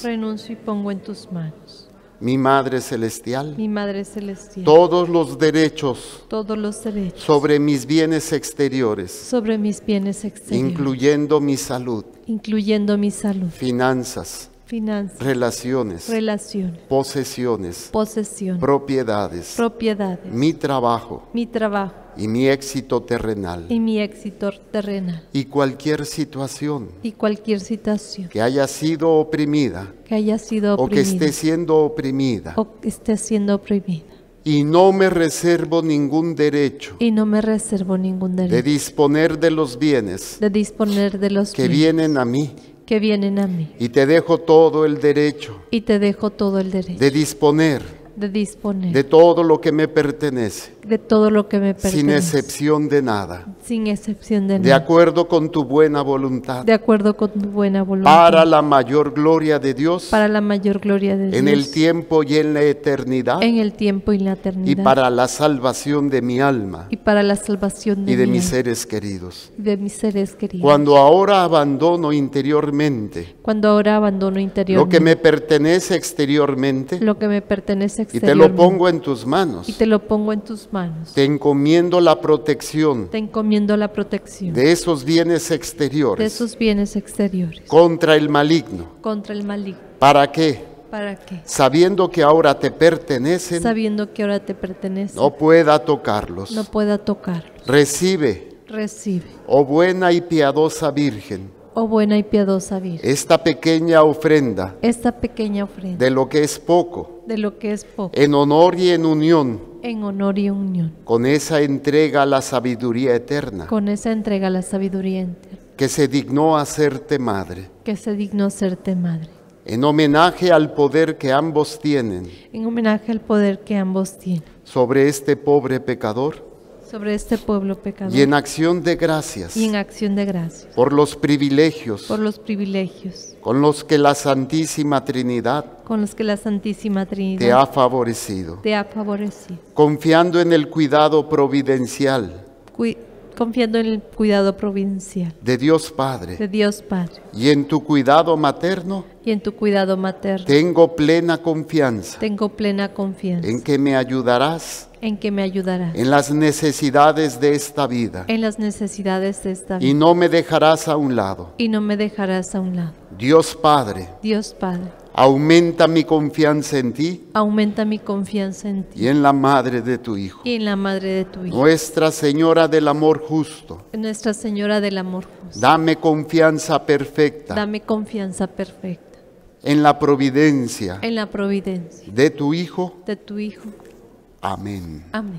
mi Madre Celestial, todos los derechos sobre mis bienes exteriores, incluyendo mi salud, finanzas, relaciones, posesiones, propiedades, mi trabajo y mi éxito terrenal, y cualquier situación que haya sido oprimida o que esté siendo oprimida, y no me reservo ningún derecho de disponer de los bienes que vienen a mí, y te dejo todo el derecho de disponer de todo lo que me pertenece, sin excepción de nada, de acuerdo con tu buena voluntad, para la mayor gloria de Dios, en el tiempo y en la eternidad, y para la salvación de mi alma y de mis seres queridos. Cuando ahora abandono interiormente lo que me pertenece exteriormente, y te lo pongo en tus manos, te encomiendo la protección de esos bienes exteriores contra el maligno. ¿Para qué? Sabiendo que ahora te pertenecen, no pueda tocarlos. Recibe, oh buena y piadosa Virgen, esta pequeña ofrenda de lo que es poco, en honor y en unión, con esa entrega a la sabiduría eterna, que se dignó hacerte madre, en homenaje al poder que ambos tienen sobre este pobre pecador, y en acción de gracias por los privilegios con los que la Santísima Trinidad te ha favorecido, confiando en el cuidado providencial de Dios Padre, y en tu cuidado materno, tengo plena confianza en que me ayudarás en las necesidades de esta vida, y no me dejarás a un lado. Dios Padre, aumenta mi confianza en ti y en la madre de tu Hijo. Nuestra Señora del Amor Justo, dame confianza perfecta en la providencia en la providencia de tu Hijo. de tu Hijo. Amén. Amén.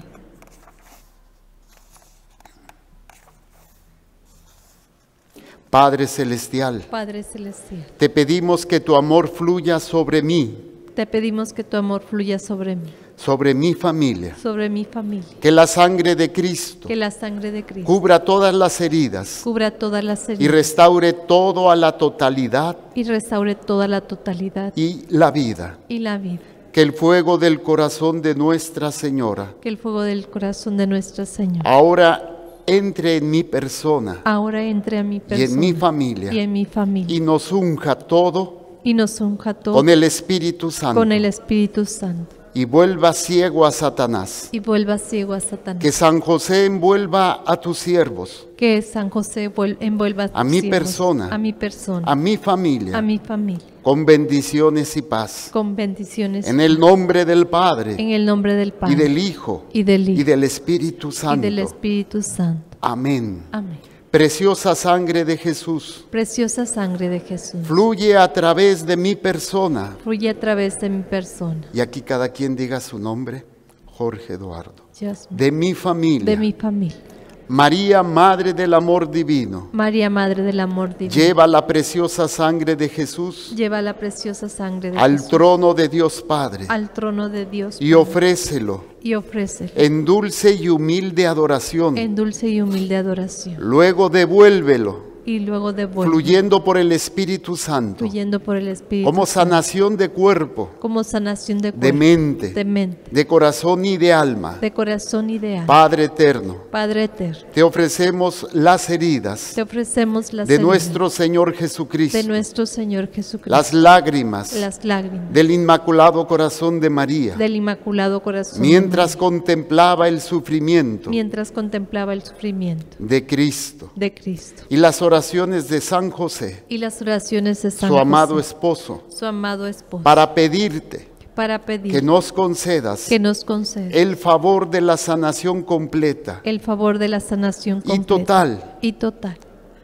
Padre Celestial, Padre Celestial, te pedimos que tu amor fluya sobre mí, te pedimos que tu amor fluya sobre mí, sobre mi familia. sobre mi familia, Que la sangre de Cristo que la sangre de Cristo cubra todas las heridas cubra todas las y heridas restaure todo a la totalidad y restaure toda la totalidad y la vida. y la vida. Que el fuego del corazón de Nuestra Señora Que el fuego del corazón de Nuestra Señora ahora entre en mi persona ahora entre a mi y persona en mi familia y en mi familia y nos unja todo y nos unja todo con el Espíritu Santo con el Espíritu Santo y vuelva ciego a Satanás. y vuelva ciego a Satanás. Que San José envuelva a tus siervos, Que San José envuelva a tus mi siervos, persona, a mi persona, a mi familia, a mi familia, con bendiciones y paz. con bendiciones En el nombre del Padre en el nombre del Padre y del Hijo y del Hijo y del Espíritu y Santo. del Espíritu Santo. Amén. Amén. Preciosa sangre de Jesús, Preciosa sangre de Jesús, fluye a través de mi persona. fluye a través de mi persona, Y aquí cada quien diga su nombre. Jorge Eduardo. Dios mío, De mi familia. de mi familia. María, Madre del Amor Divino, María, Madre del Amor Divino, lleva la preciosa sangre de Jesús lleva la preciosa sangre de al Jesús trono de Dios Padre al trono de Dios y Padre, ofrécelo y ofrece en dulce y humilde adoración. en dulce y humilde adoración. Luego devuélvelo, Y luego devuelve, fluyendo por el Espíritu Santo, fluyendo por el Espíritu como Santo, sanación de cuerpo, como sanación de de cuerpo, mente, de mente, de corazón y de alma. de corazón y de alma. Padre eterno, Padre eterno, te ofrecemos las heridas te ofrecemos las de heridas nuestro Señor Jesucristo, de nuestro Señor Jesucristo, las lágrimas las lágrimas del Inmaculado Corazón de María, del Inmaculado Corazón de mientras María, contemplaba el sufrimiento mientras contemplaba el sufrimiento de Cristo, de Cristo, y las oraciones de San José, y las oraciones de San su amado José, esposo, su amado esposo, para pedirte para pedir que nos concedas que nos conceda el favor de la sanación completa el favor de la sanación y completa total. y total.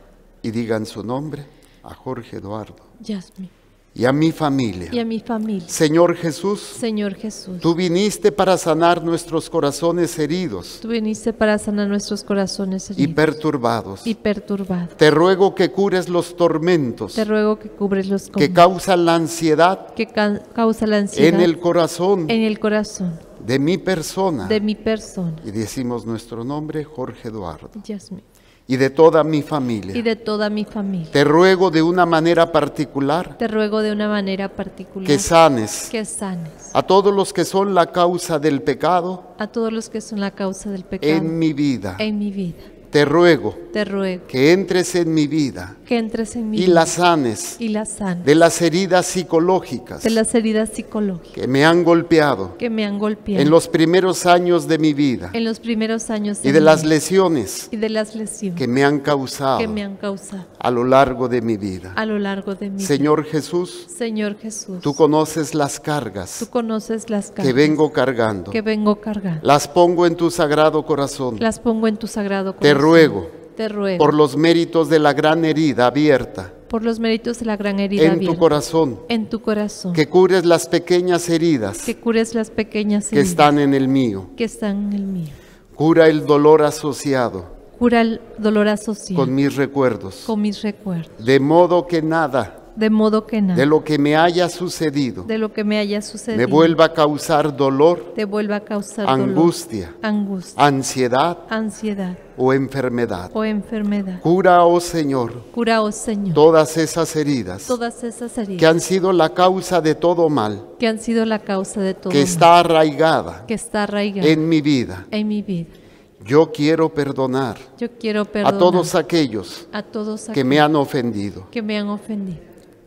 Y digan su nombre a Jorge Eduardo Yasmín, y a mi familia. y a mi familia. Señor Jesús, Señor Jesús, tú viniste para sanar nuestros corazones heridos tú viniste para sanar nuestros corazones y heridos perturbados. y perturbados. Te ruego que cures los tormentos Te ruego que cubres los que causan la ansiedad que causa la ansiedad en el corazón en el corazón de mi persona. de mi persona, Y decimos nuestro nombre, Jorge Eduardo, Yasmín, y de toda mi y familia. de toda mi familia. Te ruego de una manera particular Te ruego de una manera particular que sanes que sanes a todos los que son la causa del pecado a todos los que son la causa del pecado en mi vida. en mi vida. Te ruego Te ruego que entres en mi vida que entres en mi y vida la sanes y la sanes de las heridas psicológicas de las heridas psicológicas que me han golpeado que me han golpeado en los primeros años de mi vida en los primeros años y de mi las vida, lesiones y de las lesiones que me han causado que me han causado a lo largo de mi vida. a lo largo de mi vida. Señor Jesús, Señor Jesús, tú conoces las tú cargas conoces las que cargas vengo cargando. que vengo cargando. Las pongo en tu sagrado corazón. Las pongo en tu sagrado Te corazón. ruego, Te ruego por los méritos de la gran herida abierta por los méritos de la gran herida en tu abierta corazón, en tu corazón, que cures las pequeñas heridas que cures las pequeñas que heridas están en el mío. que están en el mío. Cura el dolor asociado Cura el dolor asociado con mis recuerdos, con mis recuerdos, de modo que nada de modo que nada de lo que me haya sucedido de lo que me haya sucedido me vuelva a causar dolor, te vuelva a causar angustia, dolor, angustia, ansiedad ansiedad o enfermedad. o enfermedad. Cura, oh Señor, Cura, oh Señor, todas esas heridas todas esas heridas que han sido la causa de todo mal, que han sido la causa de todo que mal, está arraigada que está arraigada en mi vida. en mi vida. Yo quiero perdonar Yo quiero a perdonar todos aquellos a todos que aquellos me han ofendido. que me han ofendido.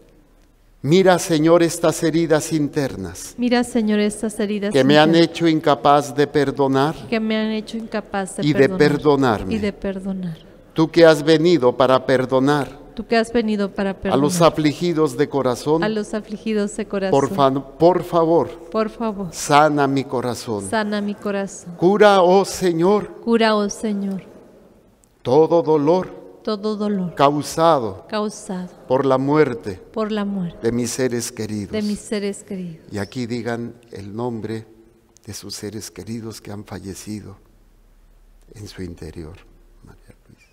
Mira, Señor, estas heridas internas Mira, Señor, estas heridas que me han internas hecho incapaz de perdonar que me han hecho incapaz de y de perdonar perdonarme. y de perdonar. Tú que has venido para perdonar Tú que has venido para a perdonar los afligidos de corazón, a los afligidos de corazón, por favor, por favor, sana mi corazón. sana mi corazón. Cura, oh Señor, Cura, oh Señor, todo dolor todo dolor causado causado por la muerte por la muerte de mis seres queridos. de mis seres queridos. Y aquí digan el nombre de sus seres queridos que han fallecido en su interior. María Luisa.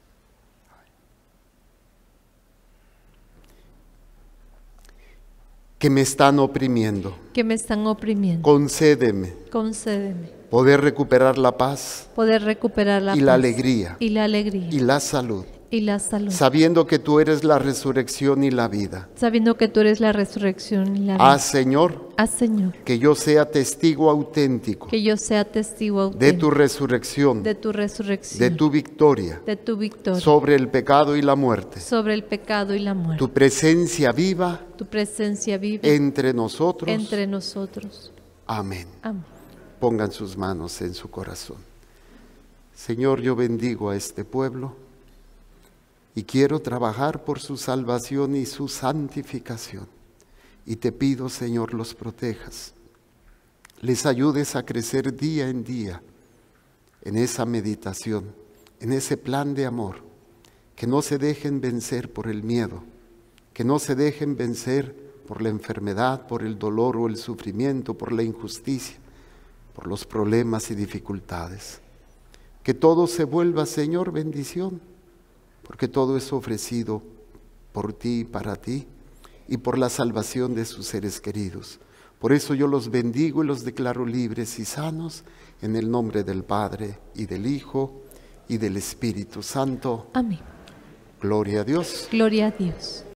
Que me están oprimiendo. Que me están oprimiendo. Concédeme Concédeme poder recuperar la paz poder recuperar la y paz la alegría y la alegría y la salud, y la salud, sabiendo que tú eres la resurrección y la vida. sabiendo que tú eres la resurrección y la vida. Haz, Señor, Haz, Señor, que yo sea testigo auténtico que yo sea testigo de auténtico tu resurrección, de tu resurrección, de tu victoria de tu victoria sobre el pecado y la muerte. sobre el pecado y la muerte. Tu presencia viva Tu presencia viva entre nosotros. entre nosotros. Amén. Amén. Pongan sus manos en su corazón. Señor, yo bendigo a este pueblo y quiero trabajar por su salvación y su santificación. Y te pido, Señor, los protejas, les ayudes a crecer día en día en esa meditación, en ese plan de amor, que no se dejen vencer por el miedo, que no se dejen vencer por la enfermedad, por el dolor o el sufrimiento, por la injusticia, por los problemas y dificultades. Que todo se vuelva, Señor, bendición, porque todo es ofrecido por ti y para ti, y por la salvación de sus seres queridos. Por eso yo los bendigo y los declaro libres y sanos, en el nombre del Padre, y del Hijo, y del Espíritu Santo. Amén. Gloria a Dios. Gloria a Dios.